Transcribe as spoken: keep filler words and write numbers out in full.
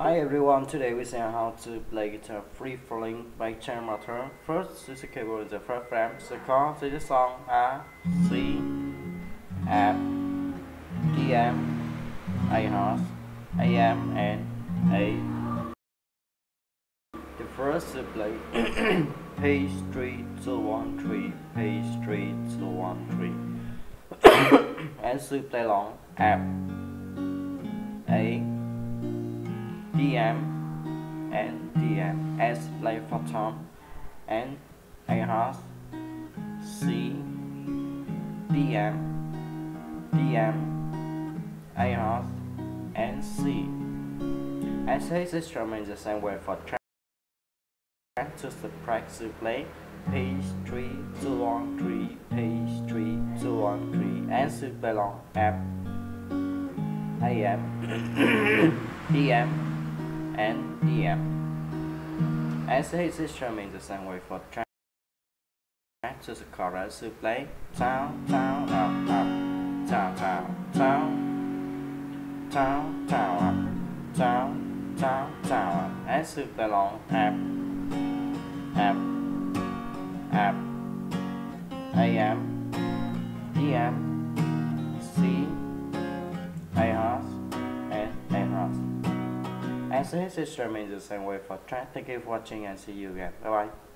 Hi everyone, today we see how to play guitar free falling by chain motor. First, use the keyboard in the first frame. So chord to the song A, C, F, D, M, A half, A M, and A. The first to play page three two one three, page three two one three, and to play long F, A, D M, and D M. S play for tom, and A half, C, D M, D M, A half, and C. And say this instrument the same way for track. To subtract to play page three two one three, page three two one three, and to play long F, A M, D M, and D M. And say this instrument the same way for track. To the chorus to play down down up up, down down down, down down up, down down down up, and to play long F, F, F, A M, D M, C, A half, and A half. And so this instrument is the same way for track. Thank you for watching and see you again. Bye bye.